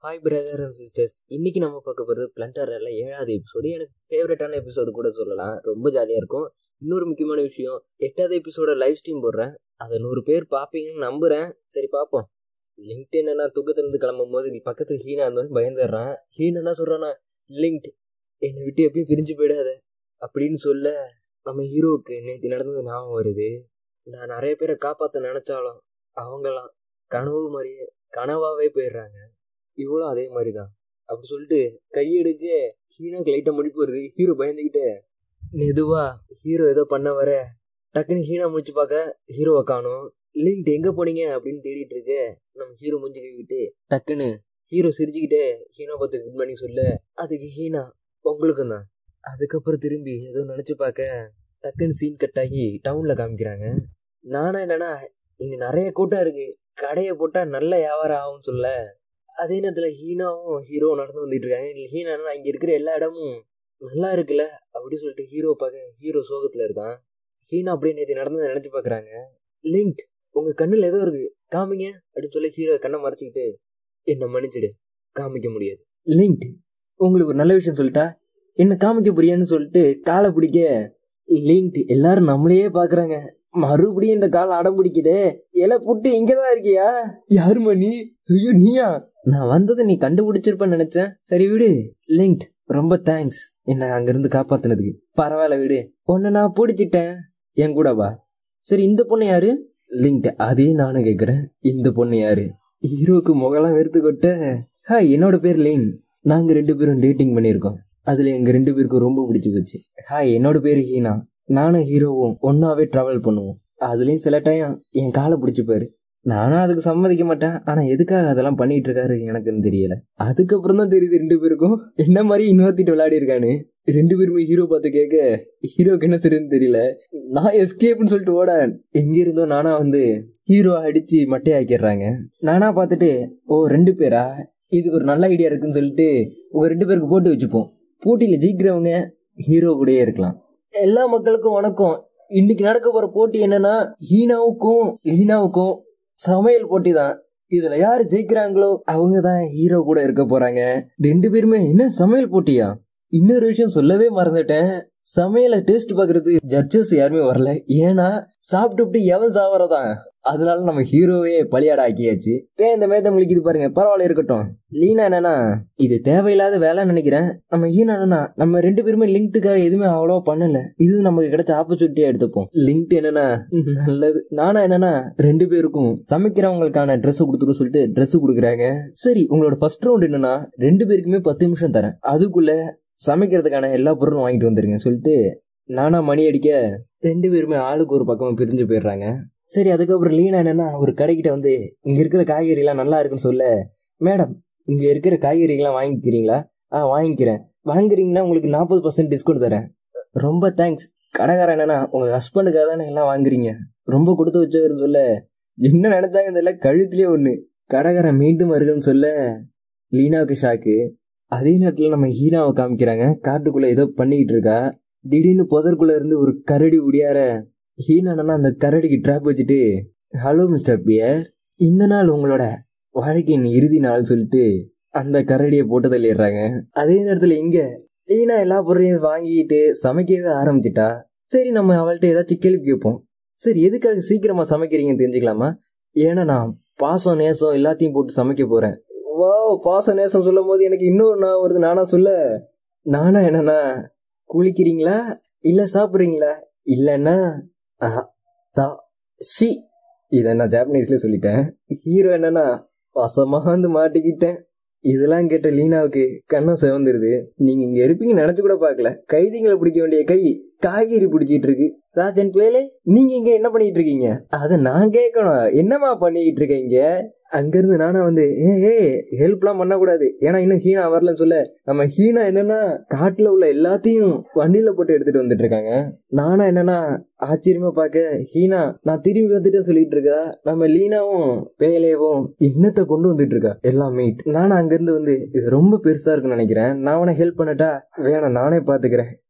Hi brother and sisters, இன்னைக்கு நம்ம பார்க்க போகிறது பிளண்டரில் 7வது எபிசோடு. எனக்கு ஃபேவரட்டான எபிசோடு கூட சொல்லலாம். ரொம்ப ஜாலியாக இருக்கும். இன்னொரு முக்கியமான விஷயம், 8வது எபிசோட லைவ் ஸ்ட்ரீம் போடுறேன். அதை 100 பேர் பார்ப்பீங்கன்னு நம்புகிறேன். சரி பார்ப்போம். லிங்க்ட் என்னன்னா தூக்கத்துலேருந்து கிளம்பும் போது பக்கத்தில் ஹீனா இருந்தோன்னு பயந்துடுறான். ஹீனா என்ன சொல்கிறான்னா, லிங்க்ட் என்னை விட்டு எப்பயும் பிரிஞ்சு போயிடாத அப்படின்னு சொல்ல நம்ம ஹீரோவுக்கு நேற்று நடந்தது ஞாபகம் வருது. நான் நிறைய பேரை காப்பாற்ற நினச்சாலும் அவங்களாம் கனவு மாதிரியே கனவாகவே போயிடுறாங்க. இவ்வளோ அதே மாதிரி தான் அப்படி சொல்லிட்டு கையெடுத்து ஹீனாக்கு லைட்டாக முடிப்பு வருது. ஹீரோ பயந்துக்கிட்டு மெதுவா ஹீரோ ஏதோ பண்ண வர டக்குன்னு ஹீனா முடிச்சு பார்க்க ஹீரோவை காணும். லிங்க்ட் எங்கே போனீங்க அப்படின்னு தேடிட்டு இருக்கு. நம்ம ஹீரோ முடிஞ்சுக்கிட்டு டக்குன்னு ஹீரோ சிரிச்சுக்கிட்டே ஹீனா பார்த்து குட் மார்னிங் சொல்ல, அதுக்கு ஹீனா உங்களுக்கும் தான். அதுக்கப்புறம் திரும்பி ஏதோ நினச்சி பார்க்க டக்குன்னு சீன் கட் ஆகி டவுனில் காமிக்கிறாங்க. நானா என்னன்னா இங்கே நிறைய கூட்டம் இருக்கு, கடையை போட்டால் நல்ல வியாபாரம் ஆகும்னு சொல்ல, அதே நேரத்தில் ஹீனாவும் ஹீரோவும் நடந்து வந்துட்டு இருக்காங்க. ஹீனா இங்கே இருக்கிற எல்லா இடமும் நல்லா இருக்குல்ல அப்படின்னு சொல்லிட்டு ஹீரோ பார்க்க ஹீரோ சோகத்தில் இருக்கான். ஹீனா அப்படியே நேற்று நடந்து நினச்சி பார்க்குறாங்க. லிங்க்ட் உங்கள் கண்ணில் ஏதோ இருக்கு காமிங்க அப்படின்னு சொல்லி ஹீரோ கண்ணை மறைச்சிக்கிட்டு, என்னை மன்னிச்சிடு காமிக்க முடியாது. லிங்க்ட் உங்களுக்கு ஒரு நல்ல விஷயம் சொல்லிட்டா என்ன காமிக்க புரியான்னு சொல்லிட்டு காலை பிடிக்க, லிங்க்ட் எல்லாரும் நம்மளையே பார்க்குறாங்க. மறுபடியும் இந்த காலை அடம் பிடிக்குதே, இலை புட்டு இங்கதான் இருக்கியா? யாருமா நீ? ஐயோ நீயா? நான் வந்ததை நீ கண்டுபிடிச்சிருப்பேன்னு நினைச்சேன். சரி விடு லிங்க்ட், ரொம்ப தேங்க்ஸ் என்ன அங்கிருந்து காப்பாத்தினதுக்கு. பரவாயில்ல விடு, உன்னை நான் பிடிச்சிட்டேன், என் கூட வா. சரி இந்த பொண்ணு யாரு? லிங்க்ட் அதே நானும் கேட்குறேன், இந்த பொண்ணு யாரு? ஹீரோக்கு முகலாம் வெறுத்து கொட்ட, ஹாய் என்னோட பேர் லிங், நாங்க 2 பேரும் டேட்டிங் பண்ணியிருக்கோம், அதுல எங்க 2 பேருக்கும் ரொம்ப பிடிச்சி போச்சு. ஹாய் என்னோட பேரு ஹீனா, நானும் ஹீரோவும் ஒன்னாவே டிராவல் பண்ணுவோம், அதுலயும் சில டைம் என் காலை பிடிச்சிப்பாரு. நானும் அதுக்கு சம்மதிக்க மாட்டேன், ஆனா எதுக்காக அதெல்லாம் பண்ணிட்டு இருக்காரு எனக்குன்னு தெரியல. அதுக்கப்புறம் தான் தெரியுது 2 பேருக்கும் என்ன மாதிரி இன்னொருத்திட்டு விளையாடி இருக்கான்னு. 2 பேருமே ஹீரோ பார்த்து கேட்க ஹீரோக்கு என்ன தெரியுதுன்னு தெரியல. நான் எஸ்கேப்னு சொல்லிட்டு ஓட எங்க இருந்தோ நானா வந்து ஹீரோ அடிச்சு மட்டையாக்கிடுறாங்க. நானா பார்த்துட்டு ஓ 2 பேரா, இது ஒரு நல்ல ஐடியா இருக்குன்னு சொல்லிட்டு உங்க 2 பேருக்கு போட்டு வச்சுப்போம், போட்டியில ஜெயிக்கிறவங்க ஹீரோ கூடயே இருக்கலாம். எல்லா மக்களுக்கும் வணக்கம். இன்னைக்கு நடக்க போற போட்டி என்னன்னா ஹீனாவுக்கும் சமையல் போட்டி தான். இதுல யாரு ஜெயிக்கிறாங்களோ அவங்க தான் ஹீரோ கூட இருக்க போறாங்க. 2 பேருமே என்ன சமையல் போட்டியா? இன்னொரு விஷயம் சொல்லவே மறந்துட்டேன், சமையல டேஸ்ட் பாக்குறது ஜட்ஜஸ் யாருமே வரல. ஏன்னா சாப்பிட்டு எவன் சாவறதான், அதனால நம்ம ஹீரோவே பலியாட ஆக்கியாச்சு. இந்த மேத்த முழிக்குது பாருங்க, பரவாயில்ல இருக்கட்டும். லீனா என்னன்னா இது தேவையில்லாத வேலை நினைக்கிறேன். நம்ம ஹீனா என்னன்னா நம்ம 2 பேருமே லிங்க்டுக்காக எதுவுமே அவ்வளவா பண்ணல, இது நமக்கு கிடைச்ச ஆப்பர்ச்சுனிட்டியா எடுத்துப்போம். லிங்க்ட் என்னன்னா நல்லது. நானா என்னன்னா 2 பேருக்கும் சமைக்கிறவங்களுக்கான ட்ரெஸ் கொடுத்துட்டு சொல்லிட்டு ட்ரெஸ் கொடுக்குறாங்க. சரி உங்களோட ஃபர்ஸ்ட் ரவுண்ட் என்னன்னா 2 பேருக்குமே 10 நிமிஷம் தரேன், அதுக்குள்ள சமைக்கிறதுக்கான எல்லா பொருளும் வாங்கிட்டு வந்துருங்க சொல்லிட்டு நானா மணி அடிக்க 2 பேருமே ஆளுக்கு ஒரு பக்கமா பிரிஞ்சு போயிடுறாங்க. சரி அதுக்கப்புறம் லீனா என்னன்னா ஒரு கடைக்கிட்ட வந்து இங்க இருக்கிற காய்கறி எல்லாம் நல்லா இருக்குன்னு சொல்ல, மேடம் இங்க இருக்கிற காய்கறிகள்லாம் வாங்கிக்கிறீங்களா? வாங்கிக்கிறேன், வாங்குறீங்கன்னா உங்களுக்கு 40% டிஸ்கவுண்ட் தரேன். ரொம்ப தேங்க்ஸ். கடைக்காரன் என்னன்னா உங்க ஹஸ்பண்டுக்காக தானே எல்லாம் வாங்குறீங்க, ரொம்ப கொடுத்து வச்சவருன்னு சொல்ல, என்ன நினைச்சாங்க தெரியல, கழுத்துலயே ஒண்ணு. கடைக்காரன் மீண்டும் வருதுன்னு சொல்ல லீனாவுக்கு ஷாக்கு. அதே நேரத்துல நம்ம ஹீனாவை காமிக்கிறாங்க, காட்டுக்குள்ள ஏதோ பண்ணிக்கிட்டு இருக்கா. திடீர்னு புதற்குள்ள இருந்து ஒரு கரடி உடியார ஹீனா அந்த கரடிக்கு ட்ராப் வச்சுட்டு, ஹலோ மிஸ்டர் பியர், இந்த நாள் உங்களோட வாழ்க்கையின் இறுதி நாள் சொல்லிட்டு அந்த கரடியை போட்டு தள்ளிடுறாங்க. அதே நேரத்துல இங்க ஹீனா எல்லா பொருளையும் வாங்கிட்டு சமைக்கவே ஆரம்பிச்சிட்டா. சரி நம்ம அவள்கிட்ட ஏதாச்சும் கேள்வி கேட்போம். சரி எதுக்காக சீக்கிரமா சமைக்கிறீங்கன்னு தெரிஞ்சுக்கலாமா? ஏன்னா நான் பாசம் நேசம் எல்லாத்தையும் போட்டு சமைக்க போறேன். வா, பாசம் நேசம் சொல்லும் போது எனக்கு இன்னொரு நான் வருது. நானா என்னன்னா குளிக்கிறீங்களா இல்ல சாப்பிடுறீங்களா, இல்லன்னா இத நான் ஜாப்பனீஸ்ல சொல்லிட்டேன். ஹீரோ என்னன்னா வசமா வந்து மாட்டிக்கிட்டேன். இதெல்லாம் கேட்ட லீனாவுக்கு கண்ணம் சிவந்துருது. நீங்க இங்க இருப்பீங்க நினைச்சு கூட பாக்கல, கைதிகளை பிடிக்க வேண்டிய கை காய்கறி பிடிச்சிட்டு இருக்கு. சார்ஜன் பிளேலே நீங்க இங்க என்ன பண்ணிட்டு இருக்கீங்க? அத நான் கேட்கணும், என்னமா பண்ணிக்கிட்டு இருக்கீங்க? அங்கிருந்து நானா வந்து ஹெல்ப்லாம் பண்ணக்கூடாது, ஏன்னா இன்னும் ஹீனா வரலன்னு சொல்ல, நம்ம ஹீனா என்னன்னா காட்டுல உள்ள எல்லாத்தையும் வண்டியில போட்டு எடுத்துட்டு வந்துட்டு இருக்காங்க. நானா என்னன்னா ஆச்சரியமா பாக்க ஹீனா நான் திரும்பி வந்துட்டு சொல்லிட்டு இருக்கா. நம்ம லீனாவும் பேலேவும் என்னத்தை கொண்டு வந்துட்டு இருக்கா எல்லாம் மீட். நானும் அங்கிருந்து வந்து இது ரொம்ப பெருசா இருக்குன்னு நினைக்கிறேன், நான் உன ஹெல்ப் பண்ணட்டா? வேணாம் நானே பாத்துக்கிறேன்,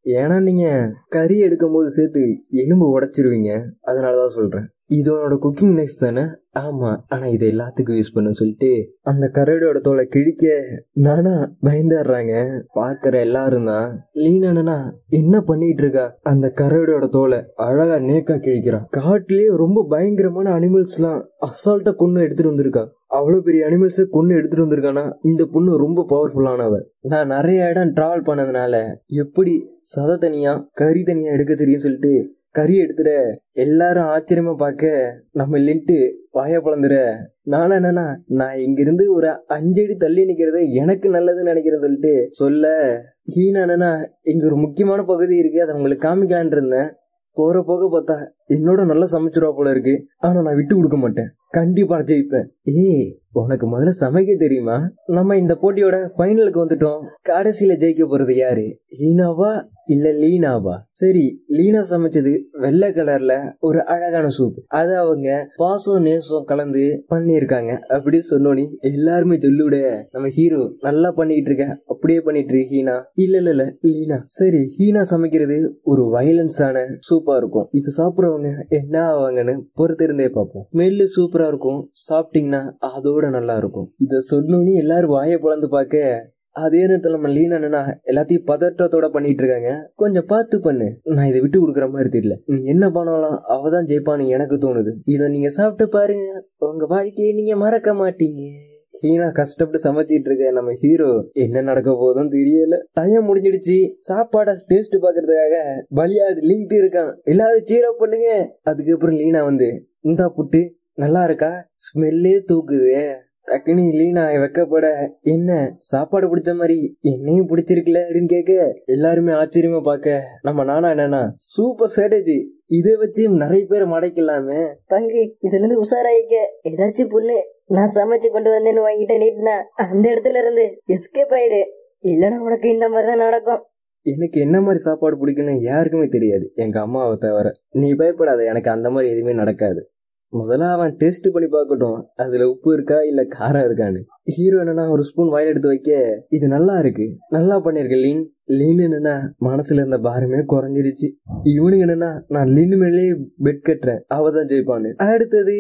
ஏன்னா நீங்க கறி எடுக்கும் போது சேர்த்து எலும்பு உடைச்சிருவீங்க, அதனாலதான் சொல்றேன். இது உன்னோட குக்கிங் நைஃப் தானே? ஆமா, ஆனா இதை எல்லாத்துக்கும் யூஸ் பண்ண சொல்லிட்டு அந்த கரடியோட தோலை கிழிக்க நானா பயந்துடுறாங்க. பாக்குற எல்லாரும் தான் லீனா என்ன பண்ணிட்டு இருக்கா, அந்த கரடியோட தோலை அழகா நேக்கா கிழிக்கிறா. காட்டுலயே ரொம்ப பயங்கரமான அனிமல்ஸ் எல்லாம் அசால்ட்டா கொன்னு எடுத்துட்டு வந்திருக்கா. அவ்வளவு பெரிய அனிமல்ஸை கொன்னு எடுத்துட்டு வந்திருக்கானா இந்த பொண்ணு ரொம்ப பவர்ஃபுல்லானவ. நான் நிறைய இடம் டிராவல் பண்ணதுனால எப்படி சதை தனியா கறி தனியா எடுக்க தெரியும் சொல்லிட்டு கறி எடுத்துட எல்லாரும் ஆச்சரியமா பார்க்க நம்ம லிண்ட்டு வாய பிளந்துற. நானும் என்னன்னா நான் இங்கிருந்து ஒரு 5 அடி தள்ளி நிக்கிறத எனக்கு நல்லதுன்னு நினைக்கிறேன்னு சொல்லிட்டு சொல்ல, ஹீனா என்னன்னா இங்க ஒரு முக்கியமான பகுதி இருக்கு, அதை உங்களுக்கு காமிக்கலான் இருந்தேன். போற போக பார்த்தா என்னோட நல்லா சமைச்சிருவா போல இருக்கு. ஆனா நான் விட்டு கொடுக்க மாட்டேன், கண்டிப்பா ஜெயிப்பேன். உனக்கு முதல்ல சமைக்க தெரியுமா? நம்ம இந்த போட்டியோட ஃபைனலுக்கு வந்துட்டோம். கடைசியில ஜெயிக்க போறது யாரு, ஹீனாவா இல்ல லீனாவா? சரி, லீனா சமைச்சது வெள்ளை கலர்ல ஒரு அழகான சூப். அது அவங்க பாசம் நேசம் கலந்து பண்ணிருக்காங்க. அப்படி சொன்னோனி எல்லாருமே சொல்லுட நம்ம ஹீரோ நல்லா பண்ணிட்டு இருக்க, அப்படியே பண்ணிட்டு இருக்கு ஹீனா. இல்ல லீனா. சரி, ஹீனா சமைக்கிறது ஒரு வயலன்ஸான சூப்பா இருக்கும். இது சாப்பிடுறவங்க என்ன ஆவாங்கன்னு பொறுத்திருந்தே பார்ப்போம். ஸ்மெல்லு சூப்பரா இருக்கும், சாப்பிட்டீங்கன்னா அதோட நல்லா இருக்கும். இத சொன்னோனி எல்லாரும் வாயை பிளந்து பார்க்க, அதே நேரத்துல நம்ம லீனா எல்லாத்தையும் பதற்றத்தோட பண்ணிட்டு இருக்காங்க. கொஞ்சம் பார்த்து பண்ணு, நான் இதை விட்டு கொடுக்குற மாதிரி தெரியல. நீ என்ன பண்ணலாம் அவதான் ஜெயிப்பான்னு எனக்கு தோணுது. இத நீங்க சாப்பிட்டு பாருங்க, உங்க வாழ்க்கையை நீங்க மறக்க மாட்டீங்க. ஹீனா கஷ்டப்பட்டு சமைச்சிட்டு இருக்க. நம்ம ஹீரோ என்ன நடக்க போதும் தெரியல. டைம் முடிஞ்சிடுச்சு. சாப்பாட டேஸ்ட் பாக்குறதுக்காக பலியாடு லிங்க் இருக்கான், எல்லாரும் சீரப் பண்ணுங்க. அதுக்கப்புறம் லீனா வந்து இந்தா புட்டு நல்லா இருக்கா, ஸ்மெல்லே தூக்குது. டக்குனு லீனா வைக்கப்பட, என்ன சாப்பாடு பிடிச்ச மாதிரி என்னையும் பிடிச்சிருக்குல அப்படின்னு கேட்க எல்லாருமே ஆச்சரியமா பார்க்க, நம்ம நானா என்னன்னா சூப்பர் ஸ்ட்ராட்டஜி, இதை வச்சு நிறைய பேரை மடைக்கலாமே. பங்கு இதுல இருந்து உஷாராயிக்க. ஏதாச்சும் புல்லு நான் சமைச்சு கொண்டு வந்தேன்னு வாங்கிட்ட நீட்னா அந்த இடத்துல இருந்து எஸ்கேப் ஆயிடு, இல்லன்னா உனக்கு இந்த மாதிரிதான் நடக்கும். எனக்கு என்ன மாதிரி சாப்பாடு பிடிக்குன்னு யாருக்குமே தெரியாது, எங்க அம்மாவை தவிர. நீ பயப்படாத, எனக்கு அந்த மாதிரி எதுவுமே நடக்காது. முதல்ல அவன் டேஸ்ட் பண்ணி பார்க்கட்டும், அதுல உப்பு இருக்கா இல்ல காரம் இருக்கான்னு. ஹீரோ என்னன்னா ஒரு ஸ்பூன் வாயில் எடுத்து வைக்க, இது நல்லா இருக்கு, நல்லா பண்ணிருக்க லீன் என்னன்னா மனசுல இருந்த பாரமே குறைஞ்சிருச்சு. இவனுக்கு என்னன்னா நான் லீன் மேலேயே பெட் கட்டுறேன், அவதான் ஜெயிப்பான்னு. அடுத்தது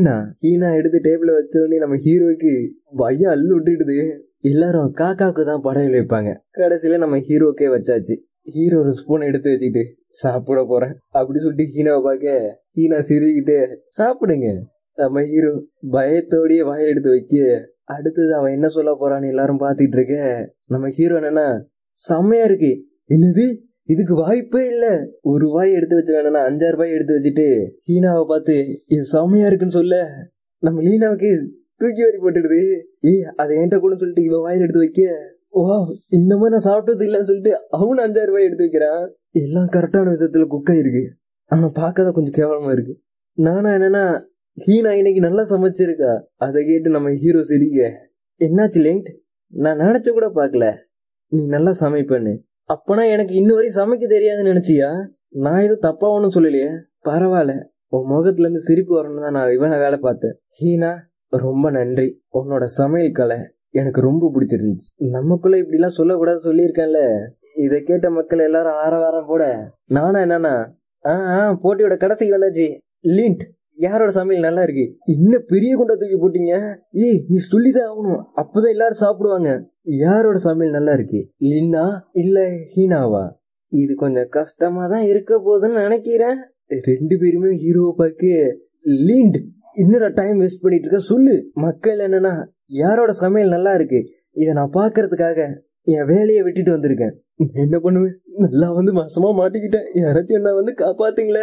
ஹீனா எடுத்து டேபிள வச்சோடனே நம்ம ஹீரோக்கு பையன் அள்ளு விட்டுடுது. எல்லாரும் காக்காவுக்கு தான் படையல் வைப்பாங்க, கடைசியில நம்ம ஹீரோக்கே வச்சாச்சு. ஹீரோ ஒரு ஸ்பூன் எடுத்து வச்சுக்கிட்டு சாப்பிட போறேன் அப்படி சொல்லிட்டு ஹீனாவை பார்க்க, ஹீனா சிரிக்கிட்டு சாப்பிடுங்க. நம்ம ஹீரோ பயத்தோடய வாயை எடுத்து வைக்க, அடுத்தது அவன் என்ன சொல்ல போறான்னு எல்லாரும் பாத்துட்டு இருக்க. நம்ம ஹீரோ என்னன்னா செம்மையா இருக்கு, என்னது இதுக்கு வாய்ப்பே இல்ல, ஒரு வாய் எடுத்து வச்சு வேணும்னா 5-6 வாய் எடுத்து வச்சுட்டு ஹீனாவை பார்த்து இது செம்மையா இருக்குன்னு சொல்ல, நம்ம லீனாவுக்கு தூக்கி வரி போட்டுடுது. அதை என்கிட்ட கூட சொல்லிட்டு இவன் வாயில் எடுத்து வைக்க, வா இந்த மாதிரி நான் சாப்பிட்டது இல்லன்னு சொல்லிட்டு அவனு 5-6 ரூபாய் எடுத்து வைக்கிறான். எல்லாம் கரெக்டான விதத்துல குக் ஆயிருக்கு, ஆனா பார்க்கதான் கொஞ்சம் கேவலமா இருக்கு. நானா என்னன்னா ஹீனா இன்னைக்கு நல்லா சமைச்சிருக்கா. அதை கேட்டு நம்ம ஹீரோ சிரிக்க, என்னாச்சு லிங்க், நான் நினைச்ச கூட பாக்கல நீ நல்லா சமைப்பேன்னு. அப்பனா எனக்கு இன்னும் வரையும் சமைக்க தெரியாதுன்னு நினைச்சியா? நான் எதுவும் தப்பா ஒன்னும் சொல்லலையே, பரவாயில்ல, உன் முகத்துல இருந்து சிரிப்பு வரணும்னு தான் நான் இவனை வேலை பார்த்தேன். ஹீனா ரொம்ப நன்றி, உன்னோட சமையல் கலை எனக்கு ரொம்ப பிடிச்சிருந்துச்சு. நமக்குள்ள இப்படி எல்லாம் சொல்லக்கூடாது சொல்லியிருக்கேன்ல. இதை கேட்ட மக்கள் எல்லாரும் ஆரவாரம் போட, நானா என்னன்னா போட்டியோட கடைசிக்கு வந்தாச்சு. லிண்ட் யாரோட சமையல் நல்லா இருக்கு, இன்னும் பெரிய குண்டா தூக்கி போட்டீங்க. நீ சொல்லிதான் ஆகணும், அப்பதான் எல்லாரும் சாப்பிடுவாங்க. யாரோட சமையல் நல்லா இருக்கு, லின்னா இல்ல ஹீனாவா? இது கொஞ்சம் கஷ்டமா தான் இருக்க போகுதுன்னு நினைக்கிறேன். 2 பேருமே ஹீரோவை பார்க்க, லிண்ட் இன்னொரு டைம் வேஸ்ட் பண்ணிட்டு இருக்க, சொல்லு. மக்கள் என்னன்னா யாரோட சமையல் நல்லா இருக்கு, இதை நான் பாக்குறதுக்காக என் வேலையை விட்டுட்டு வந்திருக்கேன். என்ன பண்ணுவேன், நல்லா வந்து மாசமா மாட்டிக்கிட்டேன், யாராச்சும் என்ன வந்து காப்பாத்தீங்களே.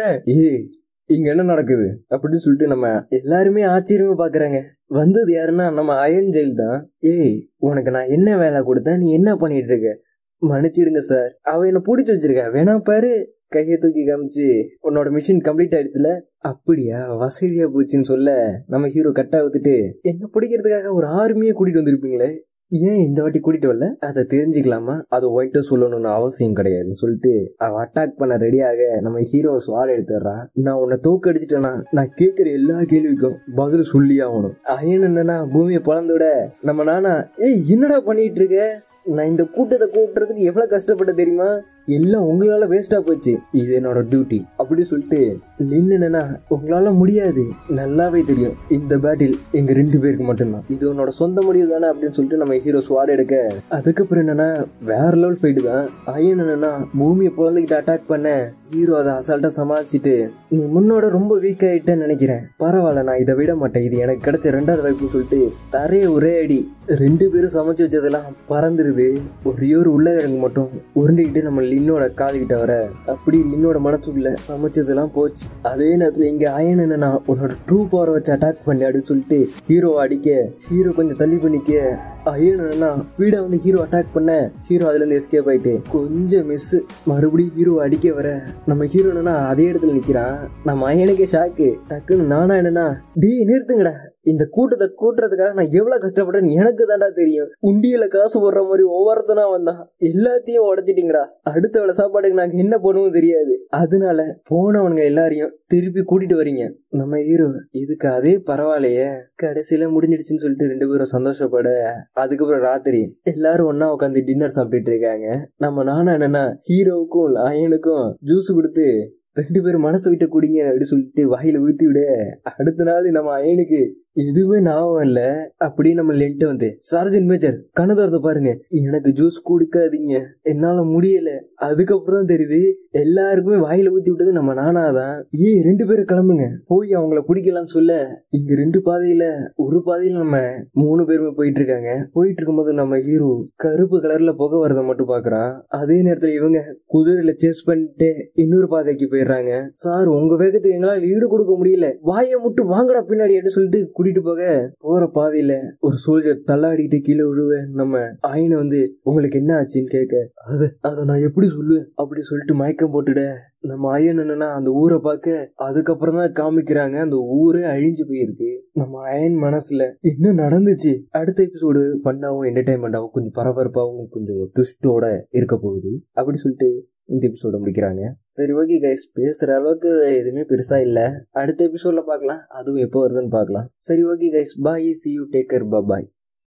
இங்க என்ன நடக்குது அப்படின்னு சொல்லிட்டு நம்ம எல்லாருமே ஆச்சரியமா பாக்குறாங்க. வந்தது யாருன்னா நம்ம அயன் ஜெயில் தான். உனக்கு நான் என்ன வேலை கொடுத்தேன், நீ என்ன பண்ணிட்டு இருக்க? மன்னிச்சிடுங்க சார், அவ என்ன பிடிச்சி வச்சிருக்க, வேணா பாரு. கையை தூக்கி காமிச்சு, உன்னோட மிஷின் கம்ப்ளீட் ஆயிடுச்சுல. அப்படியா, வசதியா போச்சுன்னு சொல்ல நம்ம ஹீரோ கட்டா ஊத்துட்டு, என்ன பிடிக்கிறதுக்காக ஒரு ஆர்மியே கூட்டிட்டு வந்திருப்பீங்களே, ஏன் இந்த வாட்டி கூட்டிட்டு வரல? அதை தெரிஞ்சுக்கலாமா? அது ஒயிட்ட சொல்லணும்னு அவசியம் கிடையாதுன்னு சொல்லிட்டு அவ அட்டாக் பண்ண ரெடியாக நம்ம ஹீரோ ஸ்வாட் எடுத்துறான். நான் உன்னை தோக்க அடிச்சுட்டேன்னா நான் கேட்கிற எல்லா கேள்விக்கும் பதில் சொல்லி ஆகணும். அயன் என்னன்னா பூமியை பழந்து விட, நம்ம நானா என்னடா பண்ணிட்டு இருக்க, நான் இந்த கூட்டத்தை கூட்டுறதுக்கு எவ்வளவு கஷ்டப்பட்ட தெரியுமா, எல்லாம் உங்களால வேஸ்டா போச்சு, இது என்னோட டியூட்டி அப்படி சொல்லிட்டு லின் என்னன்னா உங்களால முடியாது, நல்லாவே தெரியும் இந்த பேட்டில் எங்க 2 பேருக்கு மட்டும்தான், இது உன்னோட சொந்த முடிவு தானே அப்படின்னு சொல்லிட்டு நம்ம ஹீரோ ஸ்வாட் எடுக்க, அதுக்கப்புறம் என்னன்னா வேற லெவல் ஃபைட் தான். அயன் என்னன்னா பூமியை பொழந்துக்கிட்டு அட்டாக் பண்ண ஹீரோ அதை அசால்ட்டா சமாளிச்சுட்டு நீ முன்னோட ரொம்ப வீக் ஆயிட்டேன்னு நினைக்கிறேன், பரவாயில்ல நான் இதை விட மாட்டேன், இது எனக்கு கிடைச்ச 2வது வாய்ப்புன்னு சொல்லிட்டு தரைய ஒரே அடி 2 பேரும் சமைச்சு வச்சதெல்லாம் பறந்துருது. ஒரே ஒரு உருளைக்கிழங்கு மட்டும் உருண்டிக்கிட்டு நம்ம லின்னோட கால்கிட்ட வர அப்படி லின்னோட மனசுக்குள்ள சமைச்சதெல்லாம் போச்சு. அதே நேரத்துல இங்க அயன் என்னன்னா உன்னோட ட்ரூ பவரை வச்சு அட்டாக் பண்ணி அப்படின்னு சொல்லிட்டு ஹீரோ அடிக்க, ஹீரோ கொஞ்சம் தள்ளி பண்ணிக்க, அயன் என்னன்னா வீட வந்து ஹீரோ அட்டாக் பண்ண ஹீரோ அதுல இருந்து எஸ்கேப் ஆயிட்டு கொஞ்சம் மிஸ், மறுபடியும் ஹீரோ அடிக்க வர நம்ம ஹீரோ என்னன்னா அதே இடத்துல நிக்கிறான். நம்ம அயனுக்கே ஷாக்கு, டக்குன்னு நானா என்னன்னா டே நிறுத்துங்கடா, இந்த கூட்டத்தை கூட்டுறதுக்காக நான் எவ்வளவு கஷ்டப்படுறேன்னு எனக்கு தாண்டா தெரியும், உண்டியில காசு போடுற மாதிரி ஒவ்வொருத்தனா வந்தான், எல்லாத்தையும் உடைச்சிட்டீங்கடா, அடுத்த வேலை சாப்பாடுக்கு நாங்க என்ன பண்ணுவோம் தெரியாது, அதனால போனவனுங்க எல்லாரையும் திருப்பி கூட்டிட்டு வரீங்க. நம்ம ஹீரோ இதுக்கு அதே பரவாயில்லையே, கடைசியில முடிஞ்சிடுச்சுன்னு சொல்லிட்டு 2 பேரும் சந்தோஷப்பட, அதுக்கப்புறம் ராத்திரி எல்லாரும் ஒன்னா உட்காந்து டின்னர் சாப்பிட்டுட்டு இருக்காங்க. நம்ம நானா என்னன்னா ஹீரோவுக்கும் அயனுக்கும் ஜூஸ் கொடுத்து 2 பேரும் மனசு விட்டு குடிங்க அப்படின்னு சொல்லிட்டு வாயில ஊத்தி விட, அடுத்த நாள் நம்ம அயனுக்கு எதுவுமே ஞாபகம் இல்ல. அப்படி நம்ம லென்ட் வந்து சார்ஜன் மேஜர் கண்ணு திறந்து பாருங்க, எனக்கு ஜூஸ் குடிக்காதீங்க என்னால முடியல. அதுக்கப்புறம் தான் தெரியுது எல்லாருக்குமே வாயில ஊத்தி விட்டது நம்ம நானாதான். 2 பேரும் கிளம்புங்க போய் அவங்கள பிடிக்கலாம்னு சொல்ல, இங்க 2 பாதையில ஒரு பாதையில நம்ம 3 பேருமே போயிட்டு இருக்காங்க. போயிட்டு இருக்கும்போது நம்ம ஹீரோ கருப்பு கலர்ல புகை வரத மட்டும் பாக்குறான். அதே நேரத்துல இவங்க குதிரையில சேஸ் பண்ணிட்டு இன்னொரு பாதைக்கு போயிடுறாங்க. சார் உங்க வேகத்துக்கு எங்களால ஈடு கொடுக்க முடியல, வாயை மட்டும் வாங்கடா பின்னாடி அப்படின்னு சொல்லிட்டு கூட்டிட்டு போக, போற பாதையில ஒரு சோல்ஜர் தள்ளாடிட்டு கீழே விழுவ, நம்ம அயனை வந்து உங்களுக்கு என்ன ஆச்சுன்னு கேட்க, அத நான் எப்படி சொல்லுவேன் அப்படி சொல்லிட்டு மயக்கம் போட்டுட, நம்ம அயன் என்னன்னா அந்த ஊரை பார்க்க, அதுக்கப்புறம் தான் காமிக்கிறாங்க அந்த ஊரே அழிஞ்சு போயிருக்கு. நம்ம அயன் மனசுல என்ன நடந்துச்சு, அடுத்த எபிசோடு ஃபன்னாவும் என்டர்டைன்மெண்டாவும் கொஞ்சம் பரபரப்பாகவும் கொஞ்சம் ட்விஸ்டோட இருக்க போகுது அப்படி சொல்லிட்டு இந்த எபிசோட முடிக்கிறாங்க. சரி ஓகே கைஸ், பேசுற அளவுக்கு எதுவுமே பெருசா இல்ல, அடுத்த எபிசோட்ல பார்க்கலாம், அதுவும் எப்போ வருதுன்னு பார்க்கலாம். சரி okay guys, bye, see you, take care, bye bye.